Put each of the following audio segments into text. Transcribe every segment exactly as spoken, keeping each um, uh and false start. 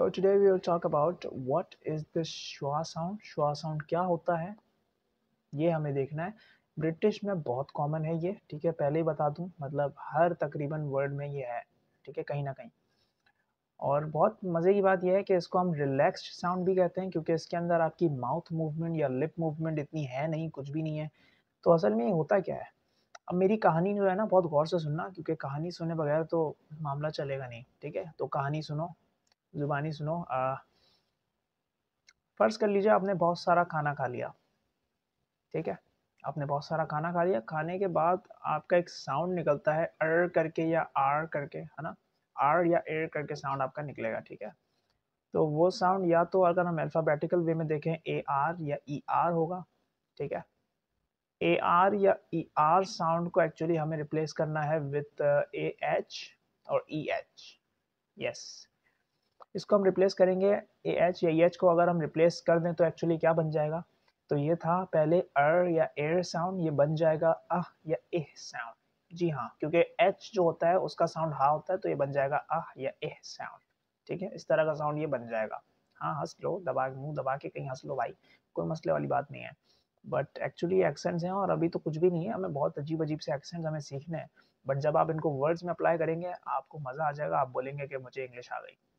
So today we will talk about what is the schwa sound. schwa sound क्या होता है ये हमें देखना है। ब्रिटिश में बहुत कॉमन है ये, ठीक है, पहले ही बता दूं, मतलब हर तकरीबन वर्ड में ये है, ठीक है, कहीं ना कहीं। और बहुत मज़े की बात यह है कि इसको हम रिलैक्स्ड साउंड भी कहते हैं, क्योंकि इसके अंदर आपकी माउथ मूवमेंट या लिप मूवमेंट इतनी है नहीं, कुछ भी नहीं है। तो असल में ये होता क्या है, अब मेरी कहानी जो है ना बहुत गौर से सुनना, क्योंकि कहानी सुने बगैर तो मामला चलेगा नहीं, ठीक है। तो कहानी सुनो, जुबानी सुनो। आ, फ़र्ज़ कर लीजिए आपने बहुत सारा खाना खा लिया, ठीक है। आपने बहुत सारा खाना खा लिया, खाने के बाद आपका एक साउंड निकलता है अर करके या आर करके, है ना। आर या एर करके साउंड आपका निकलेगा, ठीक है। तो वो साउंड या तो अगर हम अल्फ़ाबेटिकल वे में देखें ए आर या ई आर होगा, ठीक है। ए आर या ई आर साउंड को एक्चुअली हमें रिप्लेस करना है विथ ए एच और ई एच। यस, इसको हम रिप्लेस करेंगे। ए एच या ई एच को अगर हम रिप्लेस कर दें तो एक्चुअली क्या बन जाएगा, तो ये था पहले अर या एर साउंड, ये बन जाएगा अह या एह साउंड। जी हाँ, क्योंकि एच जो होता है उसका साउंड हा होता है, तो ये बन जाएगा अह या एह साउंड, ठीक है। इस तरह का साउंड ये बन जाएगा। हाँ, हंस लो, दबा मुंह दबा के कहीं हंस लो भाई, कोई मसले वाली बात नहीं है। बट एक्चुअली एक्सेंट्स हैं और अभी तो कुछ भी नहीं है, हमें बहुत अजीब अजीब से एक्सेंट्स हमें सीखने हैं। बट जब आप इनको वर्ड्स में अप्लाई करेंगे आपको मज़ा आ जाएगा, आप बोलेंगे कि मुझे इंग्लिश आ गई।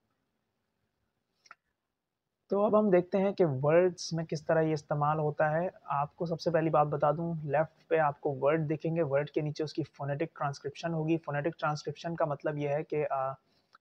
तो अब हम देखते हैं कि वर्ड्स में किस तरह ये इस्तेमाल होता है। आपको सबसे पहली बात बता दूं, लेफ़्ट पे आपको वर्ड दिखेंगे, वर्ड के नीचे उसकी फ़ोनेटिक ट्रांसक्रिप्शन होगी। फ़ोनेटिक ट्रांसक्रिप्शन का मतलब ये है कि आ,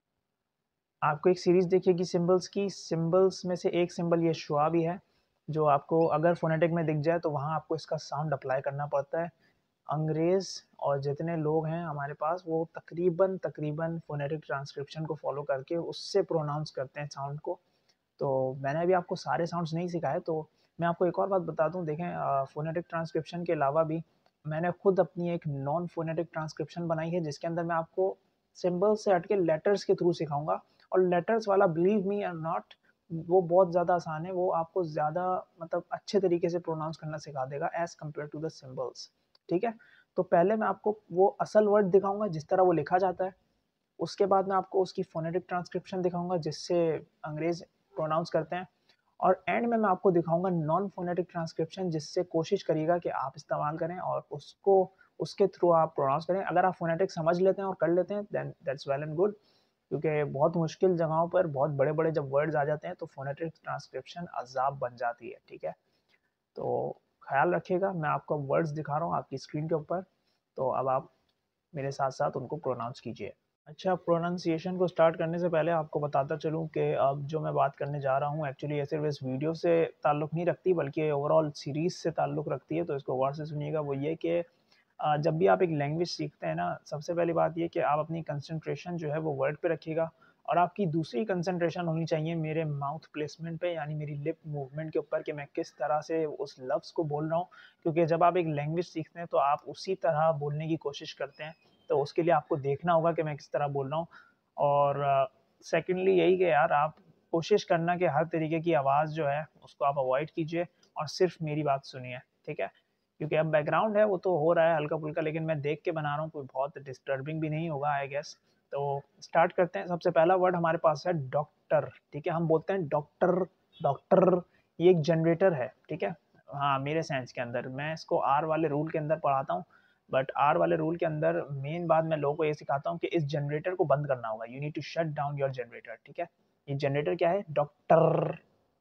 आपको एक सीरीज़ दिखेगी सिंबल्स की, सिंबल्स में से एक सिंबल ये शुआ भी है, जो आपको अगर फ़ोनेटिक में दिख जाए तो वहाँ आपको इसका साउंड अप्लाई करना पड़ता है। अंग्रेज़ और जितने लोग हैं हमारे पास, वो तकरीबन तकरीबन फ़ोनेटिक ट्रांसक्रिप्शन को फ़ॉलो करके उससे प्रोनाउंस करते हैं साउंड को। तो मैंने अभी आपको सारे साउंड्स नहीं सिखाए, तो मैं आपको एक और बात बता दूं। देखें, फ़ोनेटिक ट्रांसक्रिप्शन के अलावा भी मैंने खुद अपनी एक नॉन फ़ोनेटिक ट्रांसक्रिप्शन बनाई है, जिसके अंदर मैं आपको सिंबल से हट के लेटर्स के थ्रू सिखाऊंगा। और लेटर्स वाला, बिलीव मी और नॉट, वो बहुत ज़्यादा आसान है, वो आपको ज़्यादा मतलब अच्छे तरीके से प्रोनाउंस करना सिखा देगा as compare to the symbols, ठीक है। तो पहले मैं आपको वो असल वर्ड दिखाऊंगा जिस तरह वो लिखा जाता है, उसके बाद मैं आपको उसकी फ़ोनेटिक ट्रांसक्रिप्शन दिखाऊंगा जिससे अंग्रेज़ प्रोनाउंस करते हैं, और एंड में मैं आपको दिखाऊंगा नॉन फ़ोनेटिक ट्रांसक्रिप्शन, जिससे कोशिश करिएगा कि आप इस्तेमाल करें और उसको उसके थ्रू आप प्रोनाउंस करें। अगर आप फ़ोनेटिक समझ लेते हैं और कर लेते हैं then that's well and good, क्योंकि बहुत मुश्किल जगहों पर बहुत बड़े-बड़े जब वर्ड्स आ जाते हैं तो फ़ोनेटिक ट्रांसक्रिप्शन अज़ाब बन जाती है, ठीक है। तो ख़्याल रखिएगा, मैं आपको वर्ड्स दिखा रहा हूँ आपकी स्क्रीन के ऊपर, तो अब आप मेरे साथ-साथ उनको प्रोनाउंस कीजिए। अच्छा, प्रोनंसिएशन को स्टार्ट करने से पहले आपको बताता चलूँ कि अब जो मैं बात करने जा रहा हूँ एक्चुअली ये सिर्फ इस वीडियो से ताल्लुक़ नहीं रखती, बल्कि ओवरऑल सीरीज़ से ताल्लुक़ रखती है, तो इसको गौर से सुनिएगा। वो ये कि अ, जब भी आप एक लैंग्वेज सीखते हैं ना, सबसे पहली बात ये कि आप अपनी कंसंट्रेशन जो है वो वर्ड पे रखिएगा, और आपकी दूसरी कंसंट्रेशन होनी चाहिए मेरे माउथ प्लेसमेंट पे, यानी मेरी लिप मूवमेंट के ऊपर, कि मैं किस तरह से उस लफ्ज़ को बोल रहा हूँ। क्योंकि जब आप एक लैंग्वेज सीखते हैं तो आप उसी तरह बोलने की कोशिश करते हैं, तो उसके लिए आपको देखना होगा कि मैं किस तरह बोल रहा हूँ। और सेकेंडली यही कि यार आप कोशिश करना कि हर तरीके की आवाज़ जो है उसको आप अवॉइड कीजिए और सिर्फ मेरी बात सुनिए, ठीक है। क्योंकि अब बैकग्राउंड है वो तो हो रहा है हल्का-फुल्का, लेकिन मैं देख के बना रहा हूँ, कोई बहुत डिस्टर्बिंग भी नहीं होगा आई गेस। तो स्टार्ट करते हैं। सबसे पहला वर्ड हमारे पास है डॉक्टर, ठीक है। हम बोलते हैं डॉक्टर, डॉक्टर, ये एक जनरेटर है, ठीक है। हाँ, मेरे साइंस के अंदर मैं इसको आर वाले रूल के अंदर पढ़ाता हूँ, बट आर वाले रूल के अंदर मेन बात मैं लोगों को ये सिखाता हूँ कि इस जनरेटर को बंद करना होगा। You need to shut down your generator, ठीक है। ये जनरेटर क्या है, डॉक्टर,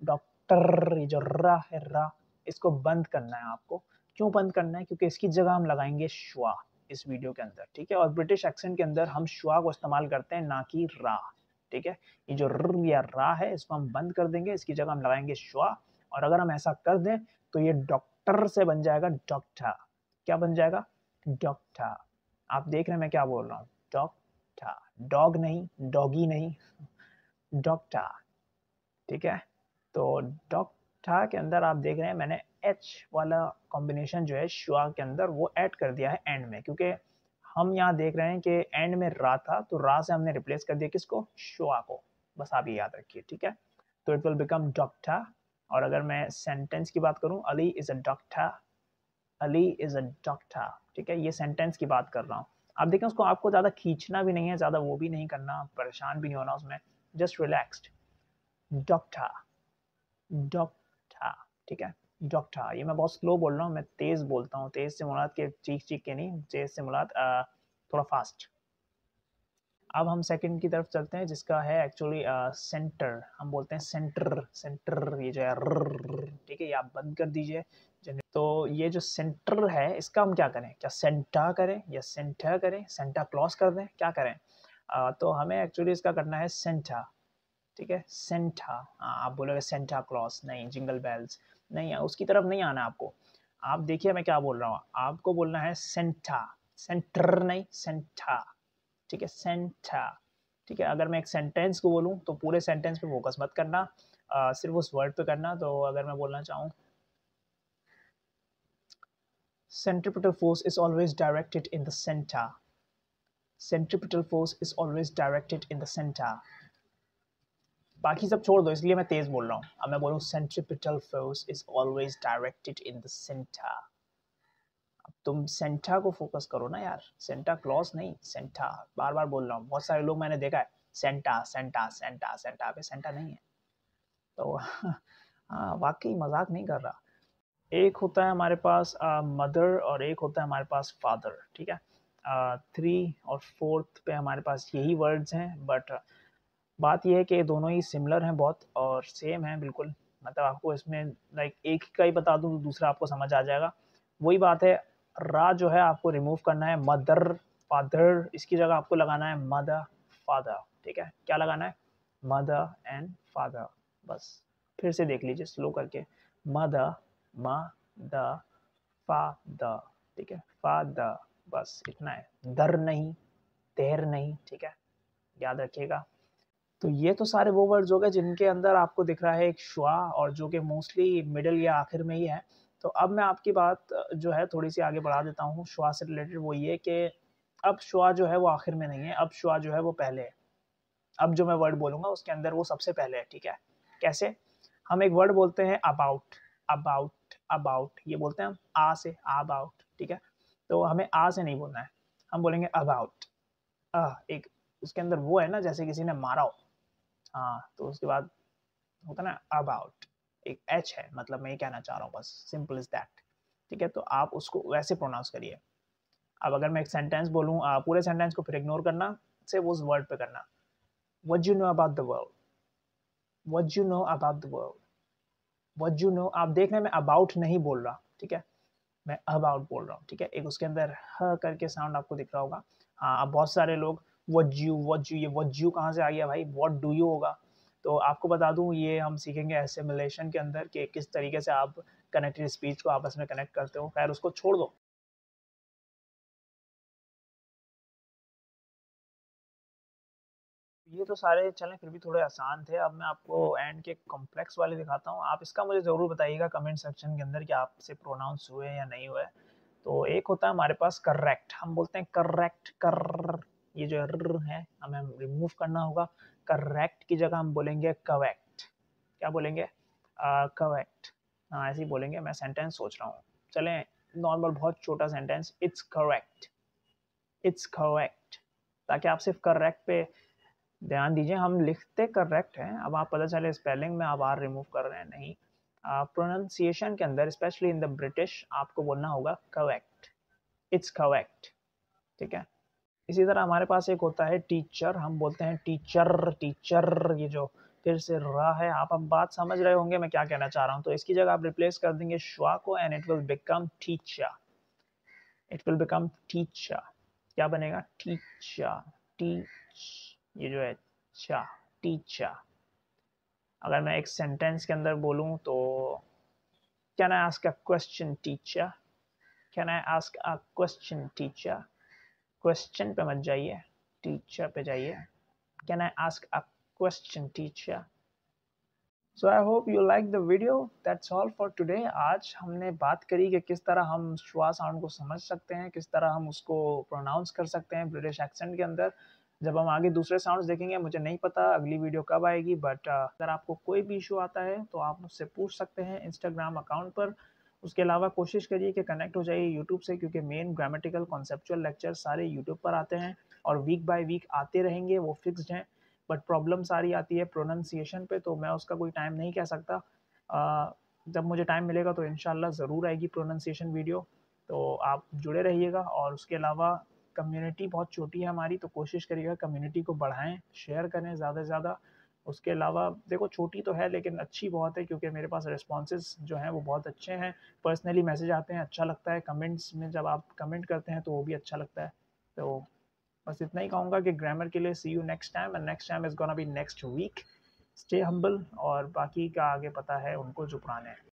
डॉक्टर, ये जो रा है रा, इसको बंद करना है आपको। क्यों बंद करना है, क्योंकि इसकी जगह हम लगाएंगे श्वा इस वीडियो के अंदर, ठीक है। और ब्रिटिश एक्सेंट के अंदर हम श्वा को इस्तेमाल करते हैं, ना कि रा, ठीक है। ये जो र या रा है इसको हम बंद कर देंगे, इसकी जगह हम लगाएंगे श्वा। और अगर हम ऐसा कर दें तो ये डॉक्टर से बन जाएगा डॉक्टर। क्या बन जाएगा, डॉक्टर। आप देख रहे हैं मैं क्या बोल रहा हूँ, डॉक्टर, डॉग नहीं, डॉगी नहीं, डॉक्टर, ठीक है। तो डॉक्टर के अंदर आप देख रहे हैं मैंने एच वाला कॉम्बिनेशन जो है श्वा के अंदर वो ऐड कर दिया है एंड में, क्योंकि हम यहाँ देख रहे हैं कि एंड में रा था, तो रा से हमने रिप्लेस कर दिया किसको, श्वा को। बस आप ये याद रखिए, ठीक है। तो इट विल बिकम डॉक्टर। और अगर मैं सेंटेंस की बात करूँ, Ali is a doctor, Ali is a doctor, ठीक है। ये सेंटेंस की बात कर रहा हूँ। आप देखें उसको, आपको ज़्यादा खींचना भी नहीं है, ज़्यादा वो भी नहीं करना, परेशान भी नहीं होना उसमें, जस्ट रिलैक्स्ड। डॉक्टर, डॉक्टर, ठीक है, डॉक्टर। ये मैं बहुत स्लो बोल रहा हूँ, मैं तेज़ बोलता हूँ, तेज़ से मुराद के चीख-चीख के नहीं, तेज़ से मुराद अ, थोड़ा फास्ट। अब हम सेकंड की तरफ चलते हैं जिसका है एक्चुअली सेंटर, हम बोलते हैं सेंटर, सेंटर ये जो है रर, ठीक है, ये आप बंद कर दीजिए। तो ये जो सेंटर है इसका हम क्या करें, क्या सेंटा करें या सेंटा करें, सेंटा क्लॉज कर दें, क्या करें? आ, तो हमें एक्चुअली इसका करना है सेंटा, ठीक है, सेंटा। आप बोलोगे सेंटा क्लॉज, नहीं, जिंगल बेल्स नहीं, उसकी तरफ नहीं आना आपको। आप देखिए मैं क्या बोल रहा हूँ, आपको बोलना है सेंटा, सेंटर नहीं, सेंटा, ठीक है, सेंटा, ठीक है। अगर मैं एक सेंटेंस को बोलूँ तो पूरे सेंटेंस पे फोकस मत करना, आ, सिर्फ उस वर्ड पे करना। तो अगर मैं बोलना चाहूँ centripetal force is always directed in the center, centripetal force is always directed in the center। बाकी सब छोड़ दो, इसलिए मैं तेज बोल रहा हूँ। अब मैं बोलूँ centripetal force is always directed in the center। अब तुम सेंटा को फोकस करो ना यार, सेंटा क्लॉज नहीं, सेंटा बार बार बोल रहा हूँ। बहुत सारे लोग मैंने देखा है सेंटा सेंटा सेंटा सेंटा पे सेंटा नहीं है। तो हाँ, वाकई मजाक नहीं कर रहा। एक होता है हमारे पास मदर uh, और एक होता है हमारे पास फादर, ठीक है। थ्री uh, और फोर्थ पे हमारे पास यही वर्ड्स हैं, बट uh, बात यह है कि दोनों ही सिमिलर हैं बहुत और सेम हैं बिल्कुल। मतलब आपको इसमें लाइक एक का ही बता दूं तो दूसरा आपको समझ आ जाएगा। वही बात है, रा जो है आपको रिमूव करना है, मदर फादर, इसकी जगह आपको लगाना है मदर फादर, ठीक है। क्या लगाना है? मदर एंड फादर, बस फिर से देख लीजिए स्लो करके, मदर म द फादर, ठीक है, फादर, बस इतना है, दर नहीं, देर नहीं, ठीक है, याद रखिएगा। तो ये तो सारे वो वर्ड्स हो गए जिनके अंदर आपको दिख रहा है एक श्वा और जो कि मोस्टली मिडिल या आखिर में ही है। तो अब मैं आपकी बात जो है थोड़ी सी आगे बढ़ा देता हूँ श्वा से रिलेटेड। वो ये कि अब श्वा जो है वो आखिर में नहीं है, अब श्वा जो है वो पहले है। अब जो मैं वर्ड बोलूँगा उसके अंदर वो सबसे पहले है, ठीक है। कैसे? हम एक वर्ड बोलते हैं अबाउट, अबाउट, अबाउट, ये बोलते हैं हम आ से, अबाउट, ठीक है। तो हमें आ से नहीं बोलना है, हम बोलेंगे अबाउट। आ, एक उसके अंदर वो है ना जैसे किसी ने मारा हो, हाँ, तो उसके बाद होता ना अबाउट, एक एच है, मतलब मैं ये कहना चाह रहा हूँ, बस सिंपल इज दैट, ठीक है। तो आप उसको वैसे प्रोनाउंस करिए। अब अगर मैं एक सेंटेंस बोलूँ, पूरे सेंटेंस को फिर इग्नोर करना, सिर्फ उस वर्ड पे करना। What you know about the world, what you know about the world, what you know. आप देखना मैं अबाउट नहीं बोल रहा, ठीक है, मैं अबाउट बोल रहा हूँ, ठीक है। एक उसके अंदर ह करके साउंड आपको दिख रहा होगा। हाँ, अब बहुत सारे लोग व्हाट यू, व्हाट यू, ये व्हाट यू कहाँ से आ गया भाई, व्हाट डू यू होगा। तो आपको बता दूं ये हम सीखेंगे एसिमिलेशन के अंदर कि किस तरीके से आप कनेक्टेड स्पीच को आपस में कनेक्ट करते हो। खैर उसको छोड़ दो। ये तो सारे चलें फिर भी थोड़े आसान थे। अब मैं आपको एंड के कॉम्प्लेक्स वाले दिखाता हूँ। आप इसका मुझे ज़रूर बताइएगा कमेंट सेक्शन के अंदर कि आपसे प्रोनाउंस हुए या नहीं हुए। तो एक होता है हमारे पास करेक्ट, हम बोलते हैं करेक्ट, कर, ये जो र है हमें रिमूव करना होगा। करेक्ट की जगह हम बोलेंगे कवेक्ट। क्या बोलेंगे? कवेक्ट, हाँ ऐसे ही बोलेंगे। मैं सेंटेंस सोच रहा हूँ, चलें नॉर्मल बहुत छोटा sentence, it's correct, it's correct, ताकि आप सिर्फ करेक्ट पे ध्यान दीजिए। हम लिखते करेक्ट हैं, अब आप पता चले स्पेलिंग में आप आर रिमूव कर रहे हैं, नहीं। प्रोनाउंसिएशन के अंदर स्पेशली इन द ब्रिटिश आपको बोलना होगा करेक्ट, इट्स करेक्ट, ठीक है। इसी तरह हमारे पास एक होता है टीचर, हम बोलते हैं टीचर, टीचर, ये जो फिर से रहा है। आप अब बात समझ रहे होंगे मैं क्या कहना चाह रहा हूँ। तो इसकी जगह आप रिप्लेस कर देंगे श्वा को and it will become teacher, it will become teacher. क्या बनेगा? टीचर, टीच, ये जो है चा, टीचर। अगर मैं एक सेंटेंस के अंदर बोलूं तो can I ask a question teacher, can I ask a question teacher. Question पे मत जाइए, टीचर पे जाइए। Can I ask a question teacher. So I hope you like the video. That's all for today. आज हमने बात करी कि किस तरह हम श्वा साउंड को समझ सकते हैं, किस तरह हम उसको प्रोनाउंस कर सकते हैं ब्रिटिश एक्सेंट के अंदर। जब हम आगे दूसरे साउंड्स देखेंगे, मुझे नहीं पता अगली वीडियो कब आएगी, बट uh, अगर आपको कोई भी इशू आता है तो आप मुझसे पूछ सकते हैं इंस्टाग्राम अकाउंट पर। उसके अलावा कोशिश करिए कि कनेक्ट हो जाइए यूट्यूब से, क्योंकि मेन ग्रामेटिकल कॉन्सेप्चुअल लेक्चर सारे यूट्यूब पर आते हैं और वीक बाय वीक आते रहेंगे, वो फिक्स्ड हैं। बट प्रॉब्लम सारी आती है प्रोनंसिएशन पे, तो मैं उसका कोई टाइम नहीं कह सकता। अ, जब मुझे टाइम मिलेगा तो इंशाल्लाह ज़रूर आएगी प्रोनंसिएशन वीडियो, तो आप जुड़े रहिएगा। और उसके अलावा कम्युनिटी बहुत छोटी है हमारी, तो कोशिश करिएगा कम्युनिटी को बढ़ाएँ, शेयर करें ज़्यादा से ज़्यादा। उसके अलावा देखो छोटी तो है लेकिन अच्छी बहुत है, क्योंकि मेरे पास रिस्पॉन्सेज़ जो हैं वो बहुत अच्छे हैं। पर्सनली मैसेज आते हैं, अच्छा लगता है। कमेंट्स में जब आप कमेंट करते हैं तो वो भी अच्छा लगता है। तो बस इतना ही कहूँगा कि ग्रामर के लिए see you next time, and next time is gonna be next week. Stay humble, और बाकी का आगे पता है उनको जो पुराने हैं।